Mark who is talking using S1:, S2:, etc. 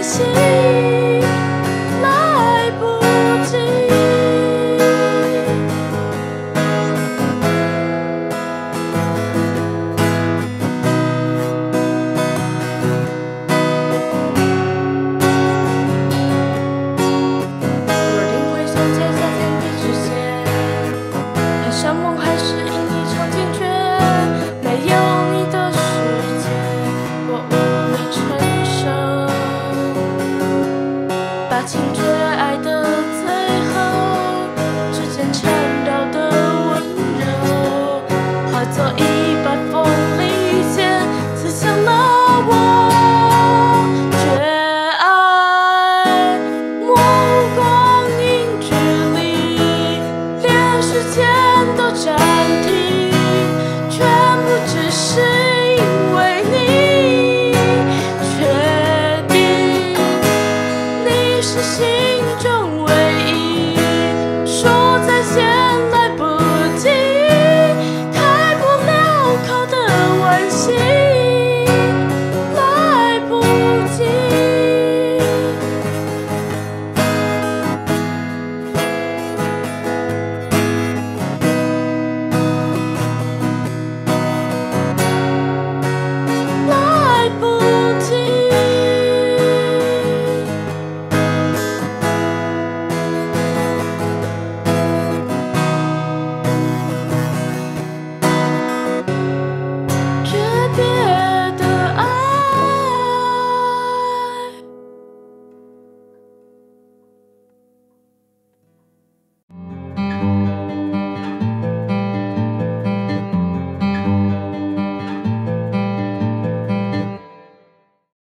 S1: 惜，来不及。若灵回想接在天地之间，还像梦还是因一场惊觉，没有你的世界，我无力承受。把情绝爱的最后，指尖缠绕的温柔，化作一把锋利剑，刺向了我。绝爱模糊光阴距离，连时间都暂停，全部只是因为你确定你是心